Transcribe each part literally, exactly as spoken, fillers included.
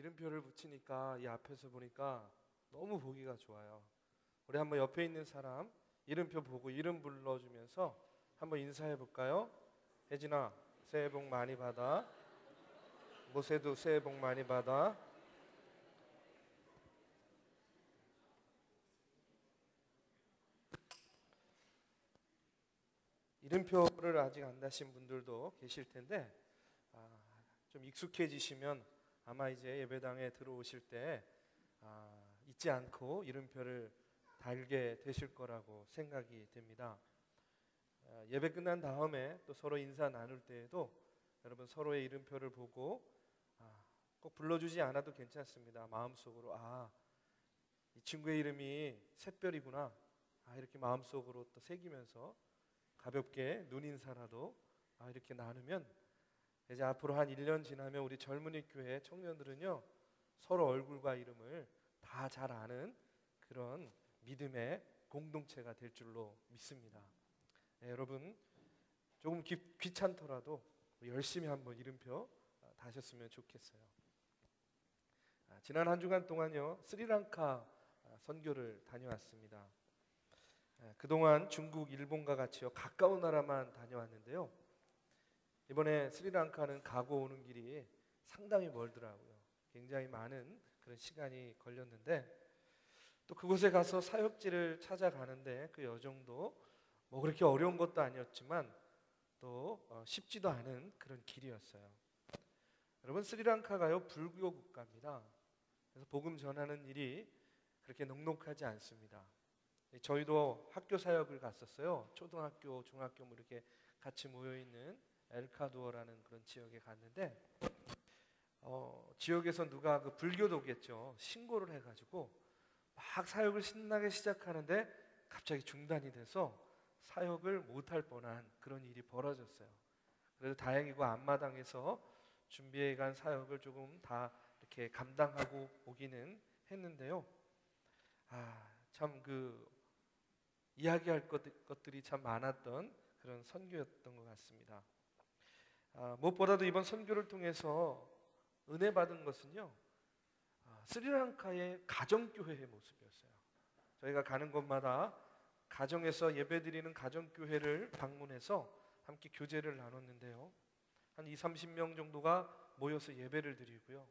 이름표를 붙이니까 이 앞에서 보니까 너무 보기가 좋아요. 우리 한번 옆에 있는 사람 이름표 보고 이름 불러주면서 한번 인사해 볼까요? 혜진아, 새해 복 많이 받아. 모세도 새해 복 많이 받아. 이름표를 아직 안 다신 분들도 계실 텐데 아, 좀 익숙해지시면 아마 이제 예배당에 들어오실 때 아, 잊지 않고 이름표를 달게 되실 거라고 생각이 됩니다. 아, 예배 끝난 다음에 또 서로 인사 나눌 때에도 여러분 서로의 이름표를 보고 아, 꼭 불러주지 않아도 괜찮습니다. 마음속으로 아, 이 친구의 이름이 샛별이구나. 아, 이렇게 마음속으로 또 새기면서 가볍게 눈인사라도 아, 이렇게 나누면 이제 앞으로 한 일 년 지나면 우리 젊은이 교회 청년들은요 서로 얼굴과 이름을 다 잘 아는 그런 믿음의 공동체가 될 줄로 믿습니다. 네, 여러분 조금 귀, 귀찮더라도 열심히 한번 이름표 다셨으면 좋겠어요. 아, 지난 한 주간 동안요 스리랑카 선교를 다녀왔습니다. 아, 그동안 중국, 일본과 같이요 가까운 나라만 다녀왔는데요. 이번에 스리랑카는 가고 오는 길이 상당히 멀더라고요. 굉장히 많은 그런 시간이 걸렸는데 또 그곳에 가서 사역지를 찾아가는데 그 여정도 뭐 그렇게 어려운 것도 아니었지만 또 어, 쉽지도 않은 그런 길이었어요. 여러분 스리랑카가요 불교 국가입니다. 그래서 복음 전하는 일이 그렇게 넉넉하지 않습니다. 저희도 학교 사역을 갔었어요. 초등학교, 중학교 뭐 이렇게 같이 모여 있는 엘카두어라는 그런 지역에 갔는데 어, 지역에서 누가 그 불교도겠죠. 신고를 해가지고 막 사역을 신나게 시작하는데 갑자기 중단이 돼서 사역을 못할 뻔한 그런 일이 벌어졌어요. 그래서 다행이고 앞마당에서 준비해간 사역을 조금 다 이렇게 감당하고 오기는 했는데요. 아, 참 그 이야기할 것, 것들이 참 많았던 그런 선교였던 것 같습니다. 아, 무엇보다도 이번 선교를 통해서 은혜 받은 것은요 아, 스리랑카의 가정교회의 모습이었어요. 저희가 가는 곳마다 가정에서 예배드리는 가정교회를 방문해서 함께 교제를 나눴는데요 한 이삼십 명 정도가 모여서 예배를 드리고요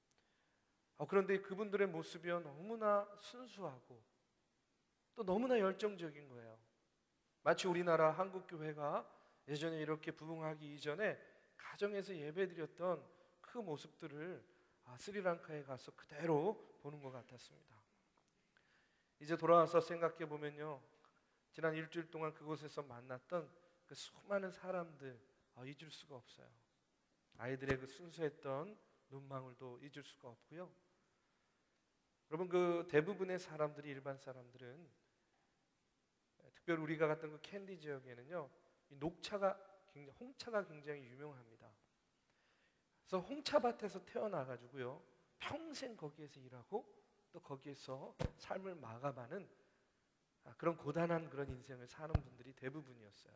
아, 그런데 그분들의 모습이요 너무나 순수하고 또 너무나 열정적인 거예요. 마치 우리나라 한국교회가 예전에 이렇게 부흥하기 이전에 가정에서 예배드렸던 그 모습들을 아, 스리랑카에 가서 그대로 보는 것 같았습니다. 이제 돌아와서 생각해 보면요 지난 일주일 동안 그곳에서 만났던 그 수많은 사람들 아, 잊을 수가 없어요. 아이들의 그 순수했던 눈망울도 잊을 수가 없고요. 여러분 그 대부분의 사람들이 일반 사람들은 특별히 우리가 갔던 그 캔디 지역에는요 이 녹차가 굉장히, 홍차가 굉장히 유명합니다. 그래서 홍차밭에서 태어나가지고요 평생 거기에서 일하고 또 거기에서 삶을 마감하는 그런 고단한 그런 인생을 사는 분들이 대부분이었어요.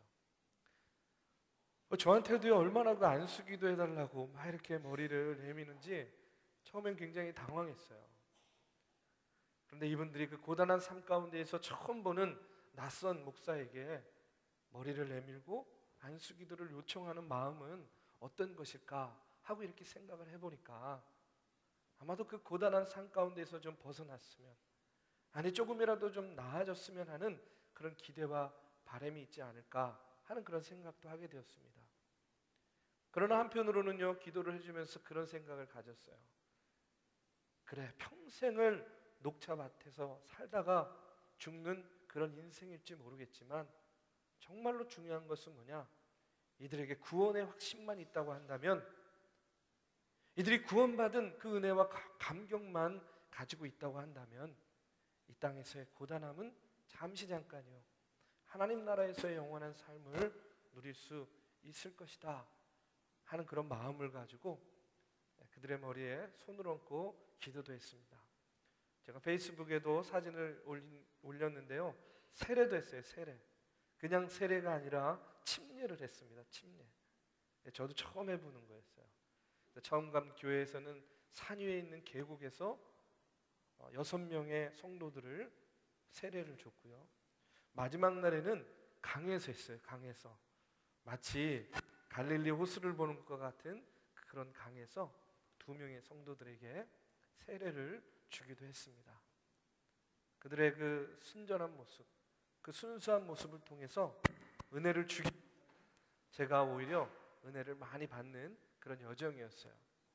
저한테도요 얼마나 그 안수기도 해달라고 막 이렇게 머리를 내미는지 처음엔 굉장히 당황했어요. 그런데 이분들이 그 고단한 삶 가운데에서 처음 보는 낯선 목사에게 머리를 내밀고 안수기도를 요청하는 마음은 어떤 것일까 하고 이렇게 생각을 해보니까 아마도 그 고단한 삶 가운데에서 좀 벗어났으면 아니 조금이라도 좀 나아졌으면 하는 그런 기대와 바람이 있지 않을까 하는 그런 생각도 하게 되었습니다. 그러나 한편으로는요 기도를 해주면서 그런 생각을 가졌어요. 그래 평생을 녹차밭에서 살다가 죽는 그런 인생일지 모르겠지만 정말로 중요한 것은 뭐냐 이들에게 구원의 확신만 있다고 한다면 이들이 구원받은 그 은혜와 감격만 가지고 있다고 한다면 이 땅에서의 고단함은 잠시 잠깐이요 하나님 나라에서의 영원한 삶을 누릴 수 있을 것이다 하는 그런 마음을 가지고 그들의 머리에 손을 얹고 기도도 했습니다. 제가 페이스북에도 사진을 올린, 올렸는데요 세례도 했어요. 세례. 그냥 세례가 아니라 침례를 했습니다. 침례. 저도 처음 해보는 거였어요. 처음 간 교회에서는 산 위에 있는 계곡에서 어, 여섯 명의 성도들을 세례를 줬고요. 마지막 날에는 강에서 했어요. 강에서 마치 갈릴리 호수를 보는 것과 같은 그런 강에서 두 명의 성도들에게 세례를 주기도 했습니다. 그들의 그 순전한 모습, 그 순수한 모습을 통해서 은혜를 주기, 제가 오히려 은혜를 많이 받는 그런 여정이었어요.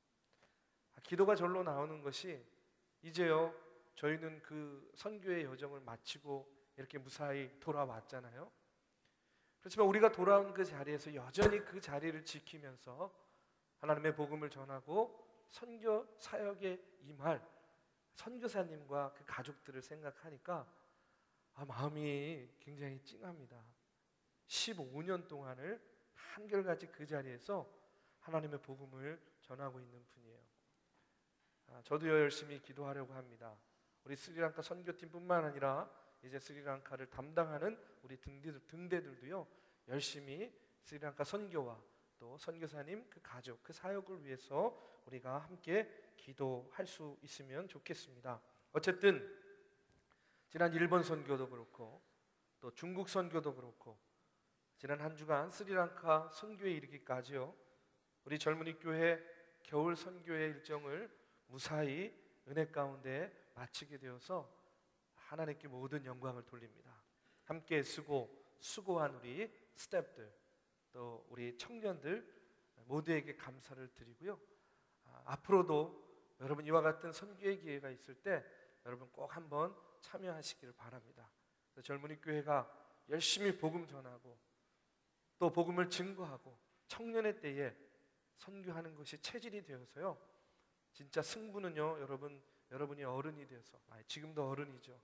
기도가 절로 나오는 것이 이제요, 저희는 그 선교의 여정을 마치고 이렇게 무사히 돌아왔잖아요. 그렇지만 우리가 돌아온 그 자리에서 여전히 그 자리를 지키면서 하나님의 복음을 전하고 선교 사역에 임할 선교사님과 그 가족들을 생각하니까 아, 마음이 굉장히 찡합니다. 십오 년 동안을 한결같이 그 자리에서 하나님의 복음을 전하고 있는 분이에요. 아, 저도 열심히 기도하려고 합니다. 우리 스리랑카 선교팀뿐만 아니라 이제 스리랑카를 담당하는 우리 등대들, 등대들도요 열심히 스리랑카 선교와 또 선교사님 그 가족 그 사역을 위해서 우리가 함께 기도할 수 있으면 좋겠습니다. 어쨌든 지난 일본 선교도 그렇고 또 중국 선교도 그렇고 지난 한 주간 스리랑카 선교에 이르기까지요 우리 젊은이 교회 겨울 선교의 일정을 무사히 은혜 가운데 마치게 되어서 하나님께 모든 영광을 돌립니다. 함께 쓰고 수고한 우리 스태프들 또 우리 청년들 모두에게 감사를 드리고요. 아, 앞으로도 여러분 이와 같은 선교의 기회가 있을 때 여러분 꼭 한번 참여하시기를 바랍니다. 젊은이 교회가 열심히 복음 전하고 또 복음을 증거하고 청년의 때에 선교하는 것이 체질이 되어서요. 진짜 승부는요, 여러분 여러분이 어른이 되어서 아, 지금도 어른이죠.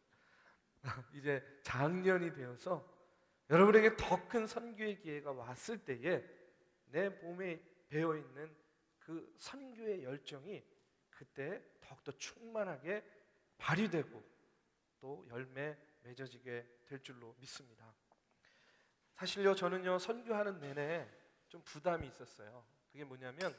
이제 장년이 되어서 여러분에게 더 큰 선교의 기회가 왔을 때에 내 몸에 배어 있는 그 선교의 열정이 그때 더욱더 충만하게 발휘되고 또 열매 맺어지게 될 줄로 믿습니다. 사실요 저는요 선교하는 내내 좀 부담이 있었어요. 그게 뭐냐면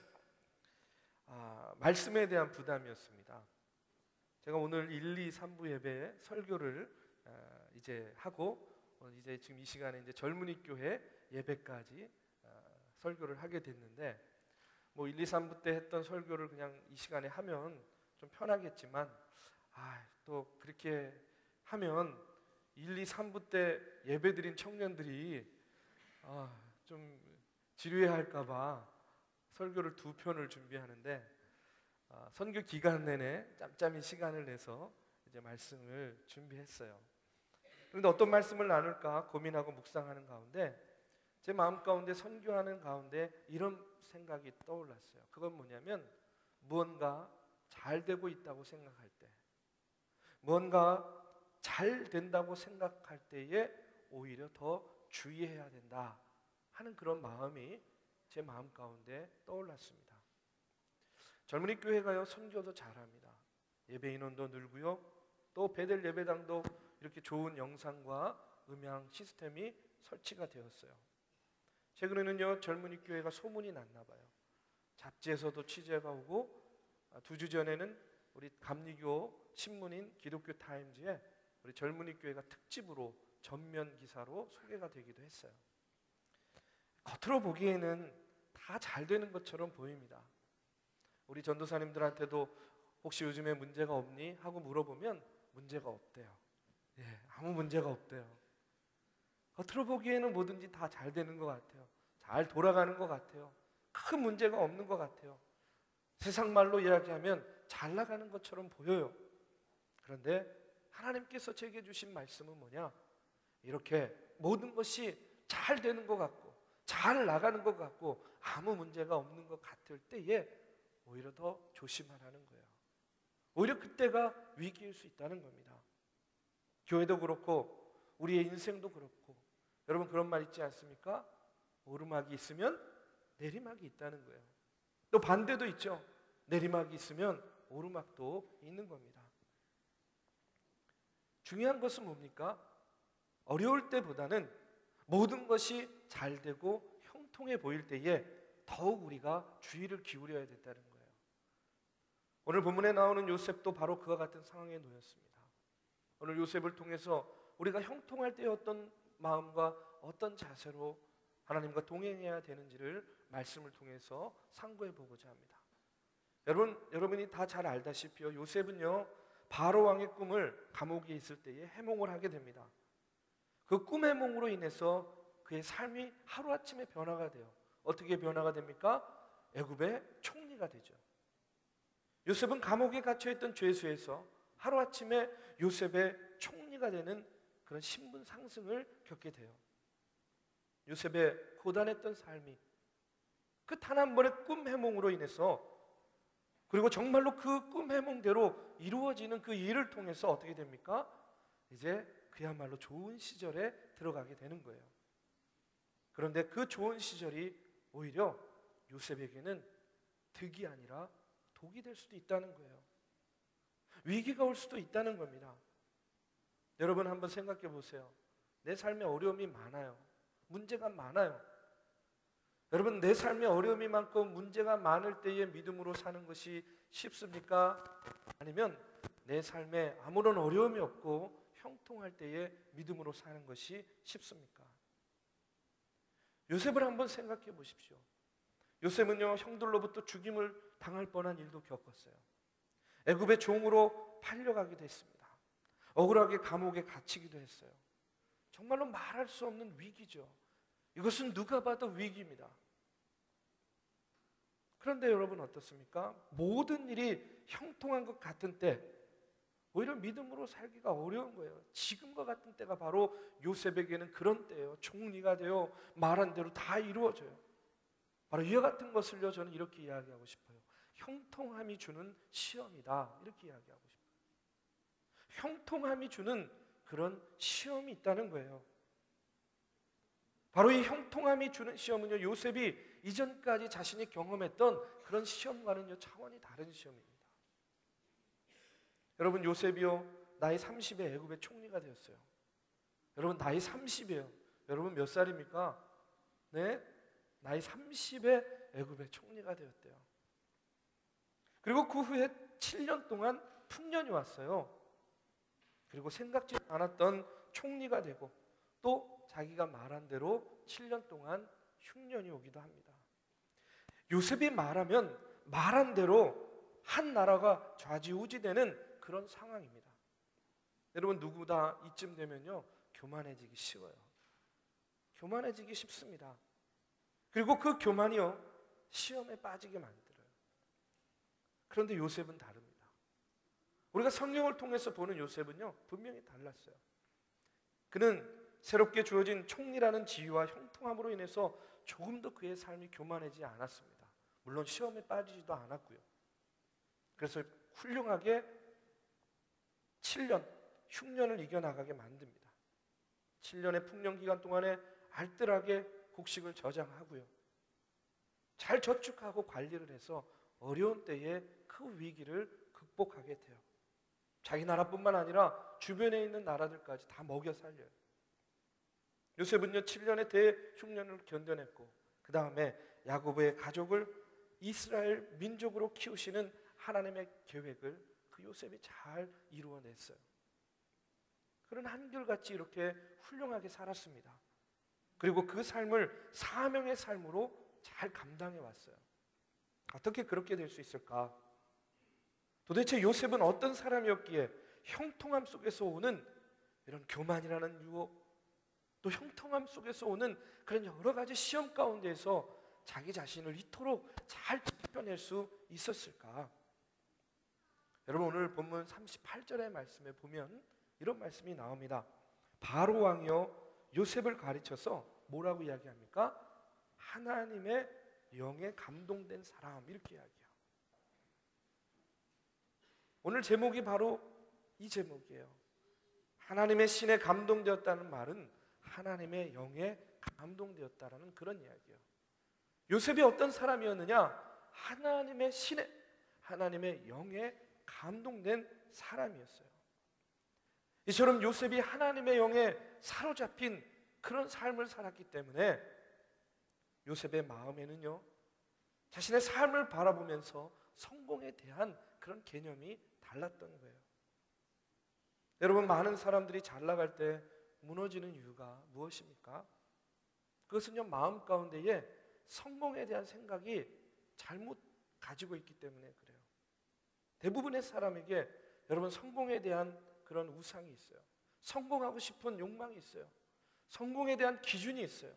아, 말씀에 대한 부담이었습니다. 제가 오늘 일, 이, 삼 부 예배에 설교를 아, 이제 하고 오늘 이제 지금 이 시간에 이제 젊은이 교회 예배까지 아, 설교를 하게 됐는데 뭐 일, 이, 삼 부 때 했던 설교를 그냥 이 시간에 하면 좀 편하겠지만 아, 또 그렇게 하면 일, 이, 삼 부 때 예배드린 청년들이 아, 좀 지루해할까 봐 설교를 두 편을 준비하는데 아, 선교 기간 내내 짬짬이 시간을 내서 이제 말씀을 준비했어요. 그런데 어떤 말씀을 나눌까 고민하고 묵상하는 가운데 제 마음 가운데 선교하는 가운데 이런 생각이 떠올랐어요. 그건 뭐냐면 무언가 잘 되고 있다고 생각할 때 무언가 잘 된다고 생각할 때에 오히려 더 주의해야 된다 하는 그런 마음이 제 마음 가운데 떠올랐습니다. 젊은이 교회가요 선교도 잘합니다. 예배 인원도 늘고요 또 베델 예배당도 이렇게 좋은 영상과 음향 시스템이 설치가 되었어요. 최근에는요 젊은이 교회가 소문이 났나 봐요. 잡지에서도 취재가 오고 두 주 전에는 우리 감리교 신문인 기독교 타임즈에 우리 젊은이 교회가 특집으로 전면 기사로 소개가 되기도 했어요. 겉으로 보기에는 다 잘 되는 것처럼 보입니다. 우리 전도사님들한테도 혹시 요즘에 문제가 없니? 하고 물어보면 문제가 없대요. 예, 아무 문제가 없대요. 겉으로 보기에는 뭐든지 다 잘 되는 것 같아요. 잘 돌아가는 것 같아요. 큰 문제가 없는 것 같아요. 세상 말로 이야기하면 잘 나가는 것처럼 보여요. 그런데 하나님께서 제게 주신 말씀은 뭐냐? 이렇게 모든 것이 잘 되는 것 같고 잘 나가는 것 같고 아무 문제가 없는 것 같을 때에 오히려 더 조심하라는 거예요. 오히려 그때가 위기일 수 있다는 겁니다. 교회도 그렇고 우리의 인생도 그렇고 여러분 그런 말 있지 않습니까? 오르막이 있으면 내리막이 있다는 거예요. 또 반대도 있죠. 내리막이 있으면 오르막도 있는 겁니다. 중요한 것은 뭡니까? 어려울 때보다는 모든 것이 잘 되고 형통해 보일 때에 더욱 우리가 주의를 기울여야 된다는 거예요. 오늘 본문에 나오는 요셉도 바로 그와 같은 상황에 놓였습니다. 오늘 요셉을 통해서 우리가 형통할 때의 어떤 마음과 어떤 자세로 하나님과 동행해야 되는지를 말씀을 통해서 상고해 보고자 합니다. 여러분, 여러분이 다 잘 알다시피요, 요셉은요 바로 왕의 꿈을 감옥에 있을 때에 해몽을 하게 됩니다. 그 꿈 해몽으로 인해서 그의 삶이 하루아침에 변화가 돼요. 어떻게 변화가 됩니까? 애굽의 총리가 되죠. 요셉은 감옥에 갇혀있던 죄수에서 하루아침에 요셉의 총리가 되는 그런 신분 상승을 겪게 돼요. 요셉의 고단했던 삶이 그 단 한 번의 꿈 해몽으로 인해서, 그리고 정말로 그 꿈 해몽대로 이루어지는 그 일을 통해서 어떻게 됩니까? 이제 그야말로 좋은 시절에 들어가게 되는 거예요. 그런데 그 좋은 시절이 오히려 요셉에게는 득이 아니라 독이 될 수도 있다는 거예요. 위기가 올 수도 있다는 겁니다. 여러분 한번 생각해 보세요. 내 삶에 어려움이 많아요. 문제가 많아요. 여러분, 내 삶에 어려움이 많고 문제가 많을 때에 믿음으로 사는 것이 쉽습니까? 아니면 내 삶에 아무런 어려움이 없고 형통할 때에 믿음으로 사는 것이 쉽습니까? 요셉을 한번 생각해 보십시오. 요셉은요 형들로부터 죽임을 당할 뻔한 일도 겪었어요. 애굽의 종으로 팔려가기도 했습니다. 억울하게 감옥에 갇히기도 했어요. 정말로 말할 수 없는 위기죠. 이것은 누가 봐도 위기입니다. 그런데 여러분 어떻습니까? 모든 일이 형통한 것 같은 때 오히려 믿음으로 살기가 어려운 거예요. 지금과 같은 때가 바로 요셉에게는 그런 때예요. 총리가 되어 말한 대로 다 이루어져요. 바로 이와 같은 것을요 저는 이렇게 이야기하고 싶어요. 형통함이 주는 시험이다, 이렇게 이야기하고 싶어요. 형통함이 주는 그런 시험이 있다는 거예요. 바로 이 형통함이 주는 시험은요 요셉이 이전까지 자신이 경험했던 그런 시험과는요 차원이 다른 시험입니다. 여러분, 요셉이요 나이 삼십에 애굽의 총리가 되었어요. 여러분, 나이 삼십이에요. 여러분 몇 살입니까? 네, 나이 삼십에 애굽의 총리가 되었대요. 그리고 그 후에 칠 년 동안 풍년이 왔어요. 그리고 생각지 않았던 총리가 되고 또 자기가 말한 대로 칠 년 동안 흉년이 오기도 합니다. 요셉이 말하면 말한 대로 한 나라가 좌지우지되는 그런 상황입니다. 여러분, 누구나 이쯤 되면요 교만해지기 쉬워요. 교만해지기 쉽습니다. 그리고 그 교만이요 시험에 빠지게 만들어요. 그런데 요셉은 다릅니다. 우리가 성경을 통해서 보는 요셉은요 분명히 달랐어요. 그는 새롭게 주어진 총리라는 지위와 형통함으로 인해서 조금도 그의 삶이 교만하지 않았습니다. 물론 시험에 빠지지도 않았고요. 그래서 훌륭하게 칠 년 흉년을 이겨나가게 만듭니다. 칠 년의 풍년 기간 동안에 알뜰하게 곡식을 저장하고요, 잘 저축하고 관리를 해서 어려운 때에 그 위기를 극복하게 돼요. 자기 나라뿐만 아니라 주변에 있는 나라들까지 다 먹여 살려요. 요셉은요 칠 년의 대흉년을 견뎌냈고 그 다음에 야곱의 가족을 이스라엘 민족으로 키우시는 하나님의 계획을 그 요셉이 잘 이루어냈어요. 그런 한결같이 이렇게 훌륭하게 살았습니다. 그리고 그 삶을 사명의 삶으로 잘 감당해 왔어요. 어떻게 그렇게 될 수 있을까? 도대체 요셉은 어떤 사람이었기에 형통함 속에서 오는 이런 교만이라는 유혹, 또 형통함 속에서 오는 그런 여러 가지 시험 가운데에서 자기 자신을 이토록 잘 지켜낼 수 있었을까? 여러분, 오늘 본문 삼십팔 절의 말씀에 보면 이런 말씀이 나옵니다. 바로 왕이요 요셉을 가르쳐서 뭐라고 이야기합니까? 하나님의 영에 감동된 사람, 이렇게 이야기해요. 오늘 제목이 바로 이 제목이에요. 하나님의 신에 감동되었다는 말은 하나님의 영에 감동되었다라는 그런 이야기예요. 요셉이 어떤 사람이었느냐? 하나님의 신에, 하나님의 영에 감동된 사람이었어요. 이처럼 요셉이 하나님의 영에 사로잡힌 그런 삶을 살았기 때문에 요셉의 마음에는요 자신의 삶을 바라보면서 성공에 대한 그런 개념이 달랐던 거예요. 여러분, 많은 사람들이 잘 나갈 때 무너지는 이유가 무엇입니까? 그것은요, 마음 가운데에 성공에 대한 생각이 잘못 가지고 있기 때문에 그래요. 대부분의 사람에게 여러분, 성공에 대한 그런 우상이 있어요. 성공하고 싶은 욕망이 있어요. 성공에 대한 기준이 있어요.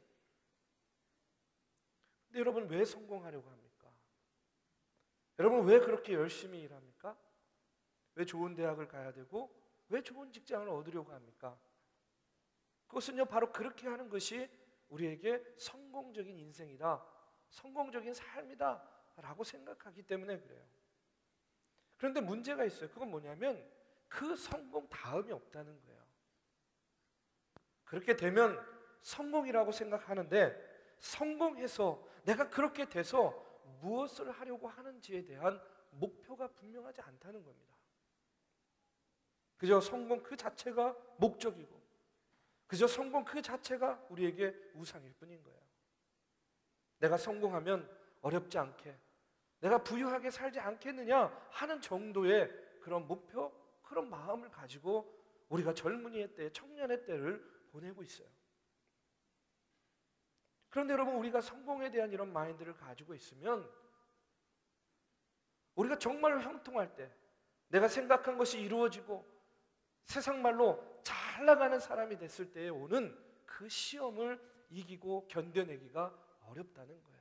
근데 여러분, 왜 성공하려고 합니까? 여러분, 왜 그렇게 열심히 일합니까? 왜 좋은 대학을 가야 되고 왜 좋은 직장을 얻으려고 합니까? 그것은요, 바로 그렇게 하는 것이 우리에게 성공적인 인생이다, 성공적인 삶이다 라고 생각하기 때문에 그래요. 그런데 문제가 있어요. 그건 뭐냐면 그 성공 다음이 없다는 거예요. 그렇게 되면 성공이라고 생각하는데 성공해서 내가 그렇게 돼서 무엇을 하려고 하는지에 대한 목표가 분명하지 않다는 겁니다. 그저 성공 그 자체가 목적이고 그저 성공 그 자체가 우리에게 우상일 뿐인 거예요. 내가 성공하면 어렵지 않게, 내가 부유하게 살지 않겠느냐 하는 정도의 그런 목표, 그런 마음을 가지고 우리가 젊은이의 때, 청년의 때를 보내고 있어요. 그런데 여러분, 우리가 성공에 대한 이런 마인드를 가지고 있으면 우리가 정말로 형통할 때, 내가 생각한 것이 이루어지고 세상 말로 잘 나가는 사람이 됐을 때에 오는 그 시험을 이기고 견뎌내기가 어렵다는 거예요.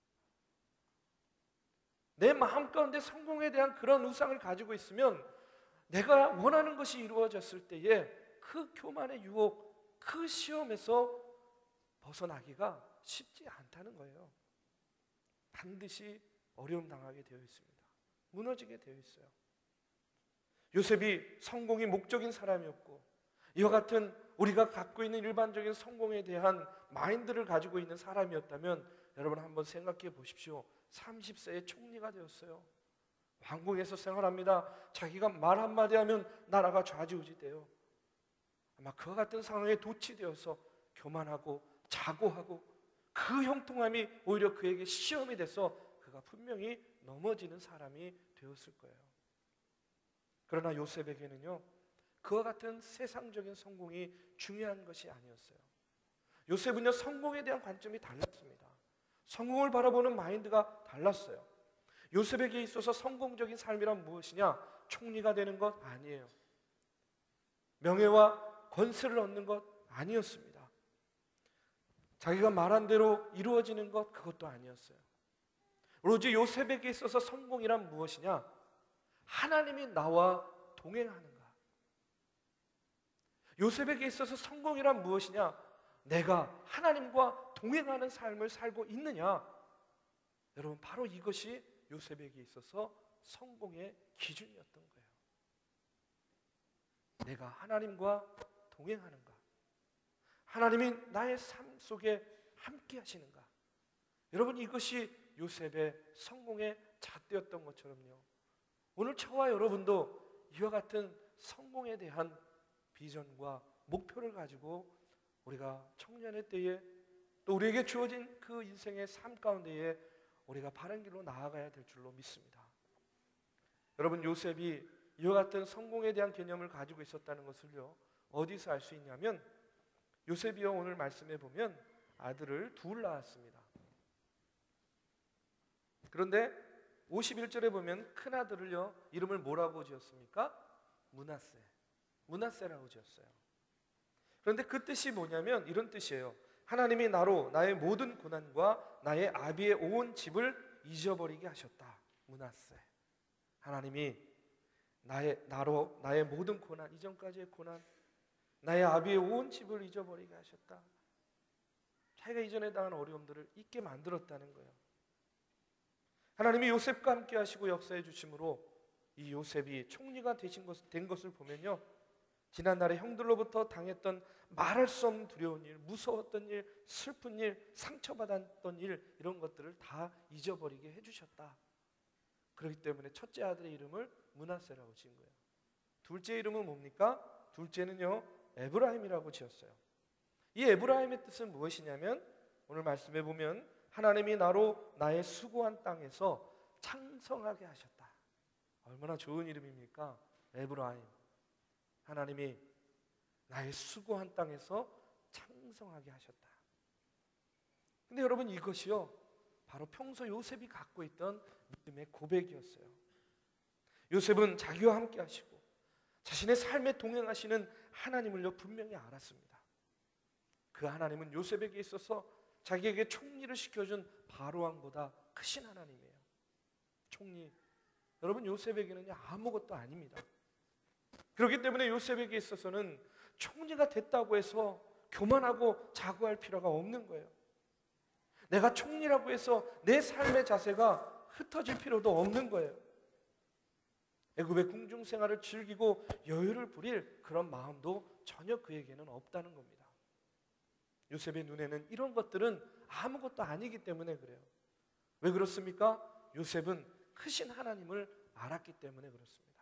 내 마음 가운데 성공에 대한 그런 우상을 가지고 있으면 내가 원하는 것이 이루어졌을 때에 그 교만의 유혹, 그 시험에서 벗어나기가 쉽지 않다는 거예요. 반드시 어려움 당하게 되어 있습니다. 무너지게 되어 있어요. 요셉이 성공이 목적인 사람이었고 이와 같은 우리가 갖고 있는 일반적인 성공에 대한 마인드를 가지고 있는 사람이었다면 여러분 한번 생각해 보십시오. 삼십 세에 총리가 되었어요. 왕궁에서 생활합니다. 자기가 말 한마디 하면 나라가 좌지우지돼요. 아마 그와 같은 상황에 도취되어서 교만하고 자고하고 그 형통함이 오히려 그에게 시험이 돼서 그가 분명히 넘어지는 사람이 되었을 거예요. 그러나 요셉에게는요, 그와 같은 세상적인 성공이 중요한 것이 아니었어요. 요셉은요, 성공에 대한 관점이 달랐습니다. 성공을 바라보는 마인드가 달랐어요. 요셉에게 있어서 성공적인 삶이란 무엇이냐? 총리가 되는 것 아니에요. 명예와 권세를 얻는 것 아니었습니다. 자기가 말한 대로 이루어지는 것, 그것도 아니었어요. 오로지 요셉에게 있어서 성공이란 무엇이냐? 하나님이 나와 동행하는가? 요셉에게 있어서 성공이란 무엇이냐? 내가 하나님과 동행하는 삶을 살고 있느냐? 여러분, 바로 이것이 요셉에게 있어서 성공의 기준이었던 거예요. 내가 하나님과 동행하는가? 하나님이 나의 삶 속에 함께 하시는가? 여러분, 이것이 요셉의 성공의 잣대였던 것처럼요, 오늘 저와 여러분도 이와 같은 성공에 대한 비전과 목표를 가지고 우리가 청년의 때에 또 우리에게 주어진 그 인생의 삶 가운데에 우리가 바른 길로 나아가야 될 줄로 믿습니다. 여러분, 요셉이 이와 같은 성공에 대한 개념을 가지고 있었다는 것을요, 어디서 알 수 있냐면 요셉이요, 오늘 말씀해 보면 아들을 둘 낳았습니다. 그런데 오십일 절에 보면 큰 아들을요, 이름을 뭐라고 지었습니까? 므낫세, 므낫세라고 지었어요. 그런데 그 뜻이 뭐냐면 이런 뜻이에요. 하나님이 나로 나의 모든 고난과 나의 아비의 온 집을 잊어버리게 하셨다. 므낫세. 하나님이 나의 나로 나의 모든 고난, 이전까지의 고난, 나의 아비의 온 집을 잊어버리게 하셨다. 자기가 이전에 당한 어려움들을 잊게 만들었다는 거예요. 하나님이 요셉과 함께 하시고 역사해 주심으로 이 요셉이 총리가 되신 것, 된 것을 보면요, 지난날에 형들로부터 당했던 말할 수 없는 두려운 일, 무서웠던 일, 슬픈 일, 상처받았던 일, 이런 것들을 다 잊어버리게 해주셨다. 그렇기 때문에 첫째 아들의 이름을 므낫세라고 지은 거예요. 둘째 이름은 뭡니까? 둘째는요, 에브라임이라고 지었어요. 이 에브라임의 뜻은 무엇이냐면 오늘 말씀해 보면 하나님이 나로 나의 수고한 땅에서 창성하게 하셨다. 얼마나 좋은 이름입니까? 에브라임. 하나님이 나의 수고한 땅에서 창성하게 하셨다. 근데 여러분, 이것이요 바로 평소 요셉이 갖고 있던 믿음의 고백이었어요. 요셉은 자기와 함께 하시고 자신의 삶에 동행하시는 하나님을요 분명히 알았습니다. 그 하나님은 요셉에게 있어서 자기에게 총리를 시켜준 바로왕보다 크신 하나님이에요. 총리. 여러분, 요셉에게는 아무것도 아닙니다. 그렇기 때문에 요셉에게 있어서는 총리가 됐다고 해서 교만하고 자고할 필요가 없는 거예요. 내가 총리라고 해서 내 삶의 자세가 흩어질 필요도 없는 거예요. 애굽의 궁중 생활을 즐기고 여유를 부릴 그런 마음도 전혀 그에게는 없다는 겁니다. 요셉의 눈에는 이런 것들은 아무것도 아니기 때문에 그래요. 왜 그렇습니까? 요셉은 크신 하나님을 알았기 때문에 그렇습니다.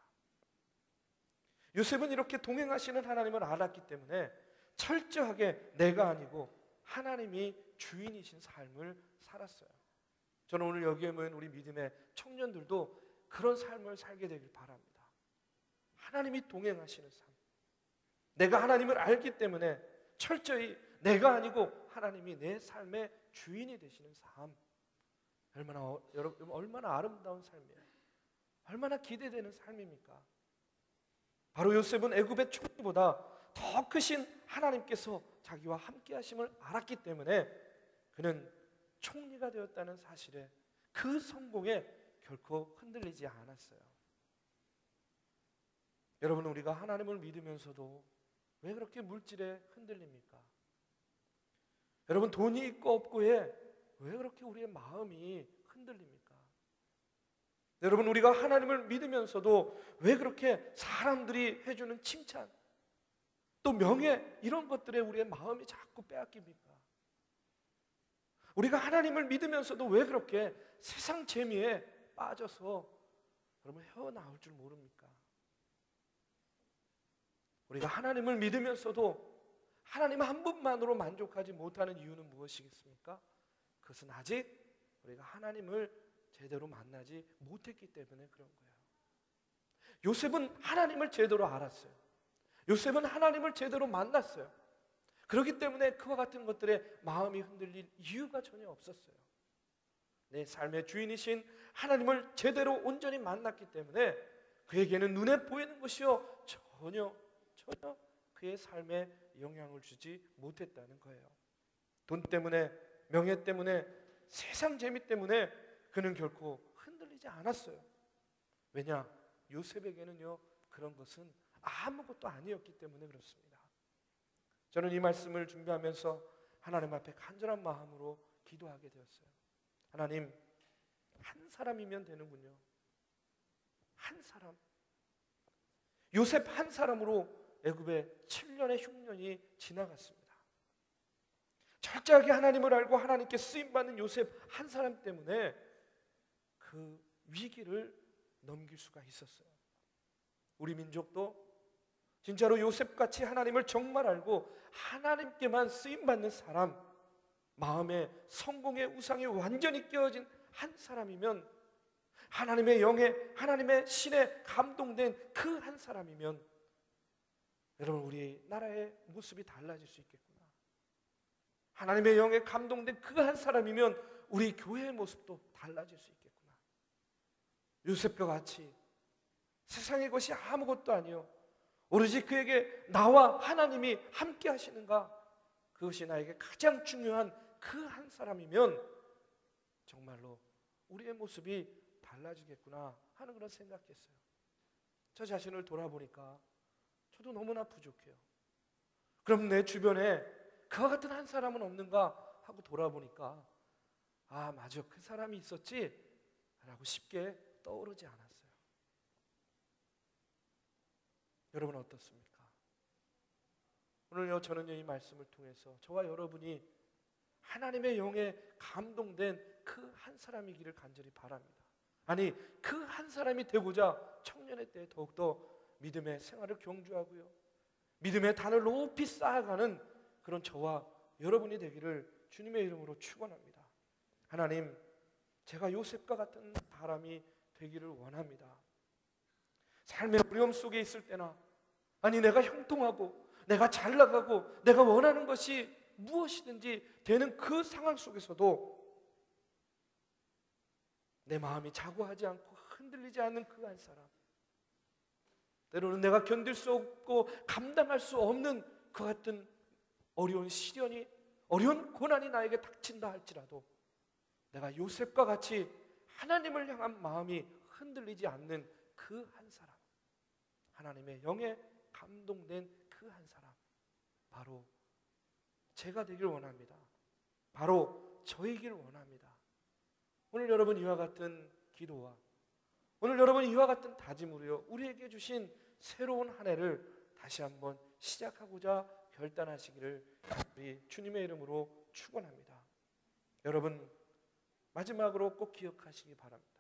요셉은 이렇게 동행하시는 하나님을 알았기 때문에 철저하게 내가 아니고 하나님이 주인이신 삶을 살았어요. 저는 오늘 여기에 모인 우리 믿음의 청년들도 그런 삶을 살게 되길 바랍니다. 하나님이 동행하시는 삶. 내가 하나님을 알기 때문에 철저히 내가 아니고 하나님이 내 삶의 주인이 되시는 삶. 얼마나 어, 여러분 얼마나 아름다운 삶이에요. 얼마나 기대되는 삶입니까? 바로 요셉은 애굽의 총리보다 더 크신 하나님께서 자기와 함께 하심을 알았기 때문에 그는 총리가 되었다는 사실에 그 성공에 결코 흔들리지 않았어요. 여러분, 우리가 하나님을 믿으면서도 왜 그렇게 물질에 흔들립니까? 여러분, 돈이 있고 없고에 왜 그렇게 우리의 마음이 흔들립니까? 여러분, 우리가 하나님을 믿으면서도 왜 그렇게 사람들이 해주는 칭찬, 또 명예, 이런 것들에 우리의 마음이 자꾸 빼앗깁니까? 우리가 하나님을 믿으면서도 왜 그렇게 세상 재미에 빠져서 여러분 헤어나올 줄 모릅니까? 우리가 하나님을 믿으면서도 하나님 한 분만으로 만족하지 못하는 이유는 무엇이겠습니까? 그것은 아직 우리가 하나님을 제대로 만나지 못했기 때문에 그런 거예요. 요셉은 하나님을 제대로 알았어요. 요셉은 하나님을 제대로 만났어요. 그렇기 때문에 그와 같은 것들에 마음이 흔들릴 이유가 전혀 없었어요. 내 삶의 주인이신 하나님을 제대로 온전히 만났기 때문에 그에게는 눈에 보이는 것이요 전혀 전혀 그의 삶에 영향을 주지 못했다는 거예요. 돈 때문에, 명예 때문에, 세상 재미 때문에 그는 결코 흔들리지 않았어요. 왜냐? 요셉에게는요 그런 것은 아무것도 아니었기 때문에 그렇습니다. 저는 이 말씀을 준비하면서 하나님 앞에 간절한 마음으로 기도하게 되었어요. 하나님, 한 사람이면 되는군요. 한 사람. 요셉 한 사람으로 애굽의 칠 년의 흉년이 지나갔습니다. 철저하게 하나님을 알고 하나님께 쓰임받는 요셉 한 사람 때문에 그 위기를 넘길 수가 있었어요. 우리 민족도 진짜로 요셉같이 하나님을 정말 알고 하나님께만 쓰임받는 사람, 마음에 성공의 우상이 완전히 깨어진 한 사람이면, 하나님의 영에, 하나님의 신에 감동된 그 한 사람이면 여러분, 우리 나라의 모습이 달라질 수 있겠구나. 하나님의 영에 감동된 그 한 사람이면 우리 교회의 모습도 달라질 수 있겠구나. 요셉과 같이 세상의 것이 아무것도 아니요 오로지 그에게 나와 하나님이 함께 하시는가, 그것이 나에게 가장 중요한 그 한 사람이면 정말로 우리의 모습이 달라지겠구나 하는 그런 생각했어요. 저 자신을 돌아보니까 저도 너무나 부족해요. 그럼 내 주변에 그와 같은 한 사람은 없는가 하고 돌아보니까 아 맞아, 그 사람이 있었지 라고 쉽게 떠오르지 않았어요. 여러분 어떻습니까? 오늘요 저는요 이 말씀을 통해서 저와 여러분이 하나님의 영에 감동된 그 한 사람이기를 간절히 바랍니다. 아니 그 한 사람이 되고자 청년의 때에 더욱더 믿음의 생활을 경주하고요 믿음의 단을 높이 쌓아가는 그런 저와 여러분이 되기를 주님의 이름으로 축원합니다. 하나님, 제가 요셉과 같은 사람이 되기를 원합니다. 삶의 어려움 속에 있을 때나, 아니 내가 형통하고 내가 잘 나가고 내가 원하는 것이 무엇이든지 되는 그 상황 속에서도 내 마음이 자고하지 않고 흔들리지 않는 그 한 사람, 때로는 내가 견딜 수 없고 감당할 수 없는 그 같은 어려운 시련이, 어려운 고난이 나에게 닥친다 할지라도 내가 요셉과 같이 하나님을 향한 마음이 흔들리지 않는 그 한 사람, 하나님의 영에 감동된 그 한 사람, 바로 제가 되길 원합니다. 바로 저이길 원합니다. 오늘 여러분 이와 같은 기도와 오늘 여러분 이와 같은 다짐으로요, 우리에게 주신 새로운 한 해를 다시 한번 시작하고자 결단하시기를 우리 주님의 이름으로 축원합니다. 여러분, 마지막으로 꼭 기억하시기 바랍니다.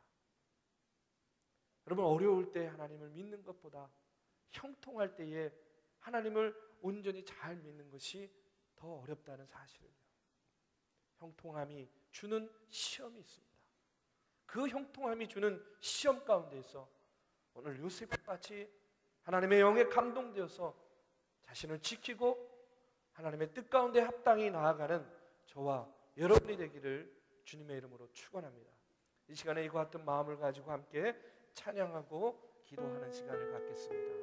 여러분, 어려울 때 하나님을 믿는 것보다 형통할 때에 하나님을 온전히 잘 믿는 것이 더 어렵다는 사실을요. 형통함이 주는 시험이 있습니다. 그 형통함이 주는 시험 가운데에서 오늘 요셉과 같이 하나님의 영에 감동되어서 자신을 지키고 하나님의 뜻 가운데 합당히 나아가는 저와 여러분이 되기를 주님의 이름으로 축원합니다. 이 시간에 이와 같은 마음을 가지고 함께 찬양하고 기도하는 시간을 갖겠습니다.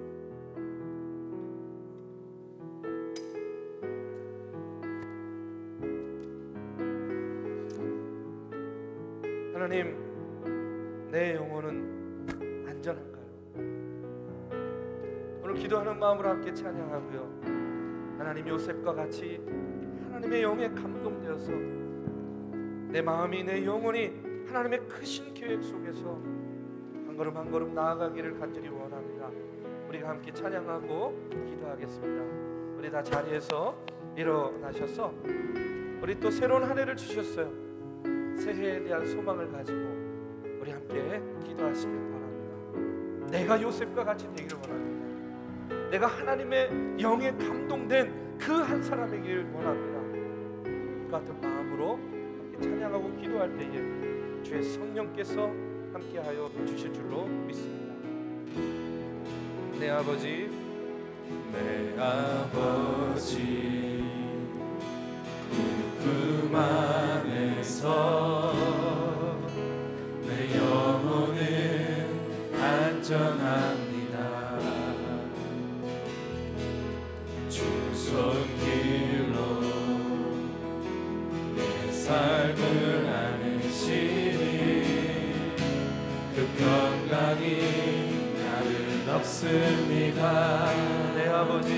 하나님, 내 영혼은 안전한가요? 오늘 기도하는 마음으로 함께 찬양하고요, 하나님 요셉과 같이 하나님의 영에 감동되어서 내 마음이, 내 영혼이 하나님의 크신 계획 속에서 한 걸음 한 걸음 나아가기를 간절히 원합니다. 우리가 함께 찬양하고 기도하겠습니다. 우리 다 자리에서 일어나셔서, 우리 또 새로운 한 해를 주셨어요. 새해에 대한 소망을 가지고 우리 함께 기도하시길 바랍니다. 내가 요셉과 같이 되기를 원합니다. 내가 하나님의 영에 감동된 그 한 사람이길 원합니다. 그 같은 마음으로 함께 찬양하고 기도할 때에 주의 성령께서 함께하여 주실 줄로 믿습니다. 내 아버지, 내 아버지, 그 안에서 내 영혼은 안전합니다. 주 손길로 내 삶을 안으시니 그 평강이 나를 덮습니다. 내 아버지,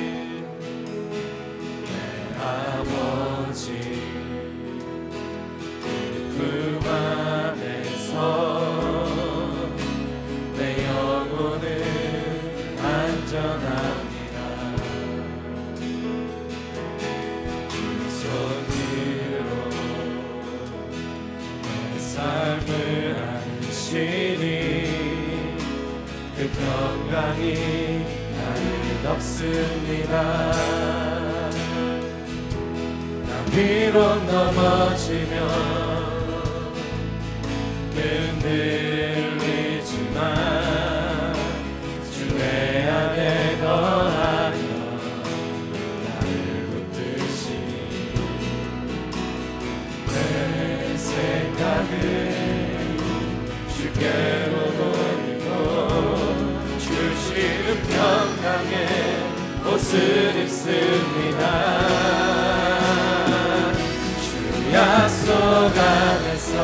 내 아버지, 그 안에서 내 영혼은 안전합니다. 주 손으로 내 삶을 안으시니 그 평강이 나를 덮습니다. 나 비록 넘어지면 흔들리지만 주의 안에 거하며 나를 붙드시 내 생각을 주께로 돌리고 주시는 평강의 옷을 입습니다. 주 약속 안에서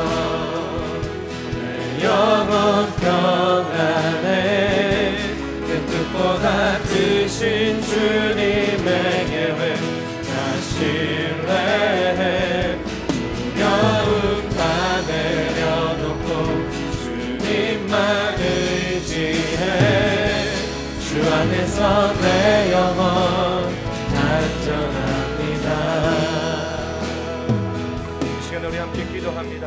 영원 평안에 그 뜻보다 크신 주님의 계획 나 신뢰해. 두려움 다 내려놓고 주님만 의지해. 주 안에서 내 영혼 안전합니다. 이 시간 우리 함께 기도합니다.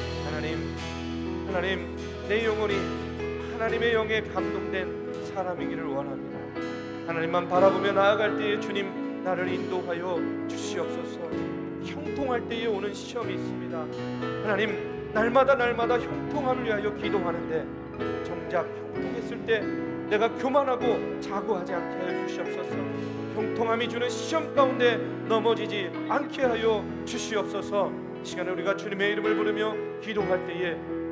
하나님, 내 영혼이 하나님의 영에 감동된 사람이기를 원합니다. 하나님만 바라보며 나아갈 때에 주님 나를 인도하여 주시옵소서. 형통할 때에 오는 시험이 있습니다. 하나님, 날마다 날마다 형통함을 위하여 기도하는데 정작 형통했을 때 내가 교만하고 자고하지 않게 하여 주시옵소서. 형통함이 주는 시험 가운데 넘어지지 않게 하여 주시옵소서. 이 시간에 우리가 주님의 이름을 부르며 기도할 때에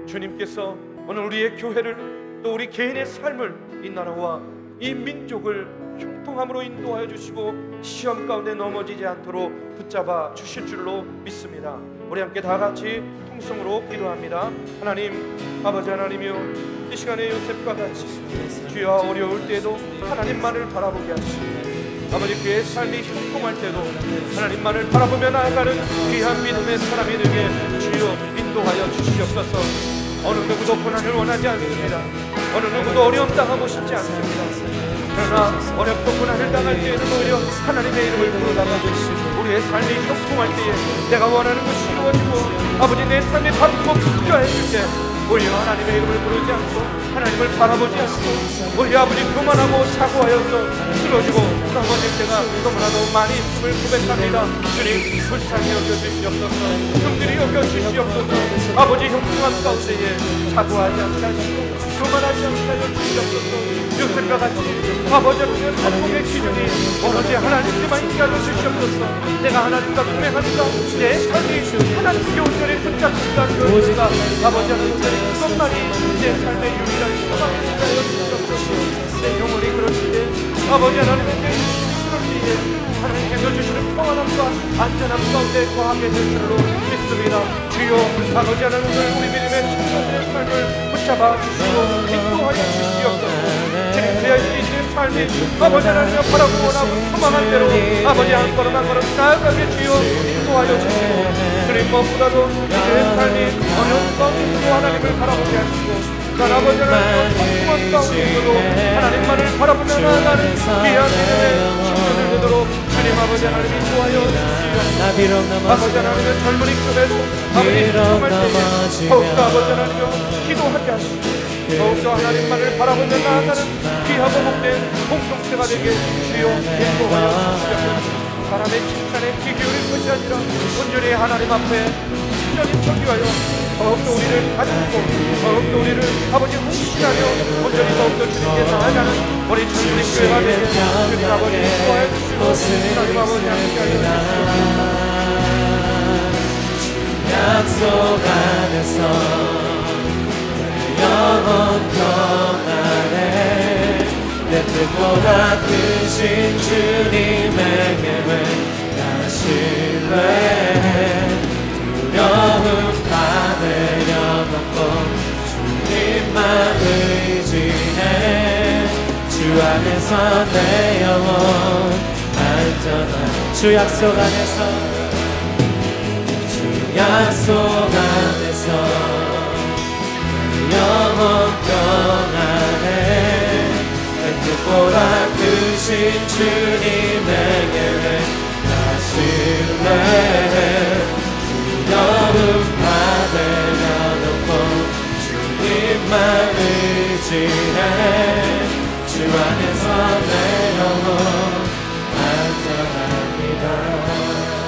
주님께서 오늘 우리의 교회를 또 우리 개인의 삶을 이 나라와 이 민족을 형통함으로 인도하여 주시고 시험 가운데 넘어지지 않도록 붙잡아 주실 줄로 믿습니다. 우리 함께 다 같이 통성으로 기도합니다. 하나님 아버지 하나님이여, 이 시간에 요셉과 같이 주여 어려울 때도 하나님만을 바라보게 하시고 아버지 그의 삶이 형통할 때도 하나님만을 바라보며 나아가는 귀한 믿음의 사람이 되게 주여 인도하여 주시옵소서. 어느 누구도 고난을 원하지 않습니다. 어느 누구도 어려움 당하고 싶지 않습니다. 그러나 어렵고 고난을 당할 때에는 오히려 하나님의 이름을 부르다가 우리의 삶이 형통할 때에 내가 원하는 것이 이루어지고 아버지 내 삶이 바쁘고 필요해질 때 오히려 하나님의 이름을 부르지 않고 하나님을 바라보지 않고 오히려 아버지 교만하고 사고하여서 쓰러지고 넘어질 때가 너무나도 많이 있음을 고백합니다. 주님 불쌍히 여겨주시옵소서. 형들이 여겨주시옵소서. 아버지 형통함 가운데에 사고하지 않게 하시고 교만하지 않게 하여 주시옵소서. 요셉과 같이 아버지 하나님의 성공의 기준이 오로지 하나님께만 있게 하여 주시옵소서. 내가 하나님과 동행하니까 내 삶이 하나님께 온전히 붙잡힌다는 것입니다. 아버지 하나님 그것만이 내 삶의 유일한 소망이 되어 주시옵소서. 내 영혼이 그럴 때에 아버지 하나님의 내 유심이 그럴 때에 하나님께서 주시는 평안함과 안전함 가운데 거하게 될 줄로 믿습니다. 주여 아버지 하나님 우리 믿음의 청년의 삶을 붙잡아 주시고 인도하여 주시옵소서. 주님의 이시는 삶이 아버지 하나님을 바라고 원하고 소망한 대로 아버지 한 걸음 한 걸음 나아가게 주여 인도하여 주시고 주님 무엇보다도 이들의 삶이 어려운 가운데서도 하나님을 바라보게 하시고 난 아버지 하나님의 성공한 가운데서도 하나님만을 바라보며 나아가는 귀한 믿음의 청년을 되도록 주님 아버지 하나님 인도하여 주시옵소서. 아버지 하나님의 젊은이 속에서 아버지 기도할 때에 더욱더 아버지 하나님여 기도하게 하시고 더욱더 하나님만을 바라보며 나아가는 귀하고 복된 공동체가 되게 주여 인도하여 주시옵소서. 사람의 칭찬에 귀 기울일 것이 아니라 온전히 하나님 앞에 온전히 설교하여 더욱더 우리를 가지고 더욱더 우리를 아버지 헌신하며 온전히 더욱더 주님께 나아가는 우리 주님 교회가 되게 주님 아버지 인도하여 주시고 하나님 아버지 함께하여 주시옵소서. 약속 안에서 영원 평안에 내 뜻보다 크신 주님의 계획 나 신뢰해 두려움 다 내려놓고 주님만 의지해 주 안에서 내 영혼 안전한 주 약속 안에서 주 약속 안에서 영원 평안에 내 뜻보다 크신 주님의 계획 나 신뢰해 두려움 다 내려놓고 주님만 의지해 주 안에서 내 영혼 안전합니다.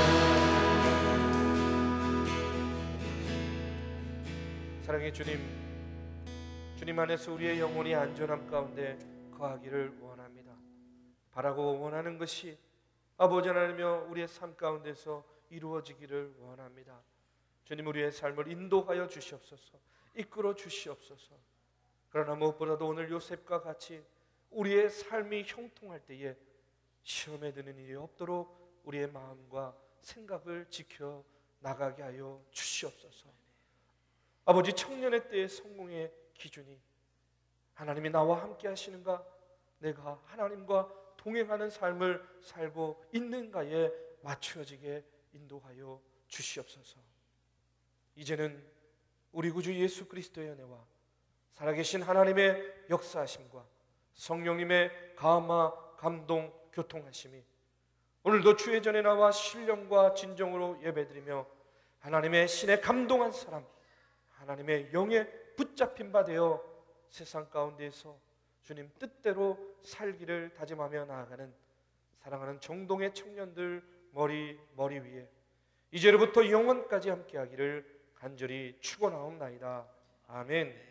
사랑의 주님, 주님 안에서 우리의 영혼이 안전함 가운데 거하기를 원합니다. 바라고 원하는 것이 아버지 하나님이여 우리의 삶 가운데서 이루어지기를 원합니다. 주님 우리의 삶을 인도하여 주시옵소서. 이끌어 주시옵소서. 그러나 무엇보다도 오늘 요셉과 같이 우리의 삶이 형통할 때에 시험에 드는 일이 없도록 우리의 마음과 생각을 지켜 나가게 하여 주시옵소서. 아버지 청년의 때의 성공의 기준이 하나님이 나와 함께 하시는가, 내가 하나님과 동행하는 삶을 살고 있는가에 맞춰지게 인도하여 주시옵소서. 이제는 우리 구주 예수 그리스도의 은혜와 살아계신 하나님의 역사하심과 성령님의 감화, 감동, 교통하심이 오늘도 주의 전에 나와 신령과 진정으로 예배드리며 하나님의 신에 감동한 사람, 하나님의 영에 붙잡힌 바 되어 세상 가운데에서 주님 뜻대로 살기를 다짐하며 나아가는 사랑하는 정동의 청년들 머리 머리 위에 이제로부터 영원까지 함께하기를 간절히 축원하옵나이다. 아멘.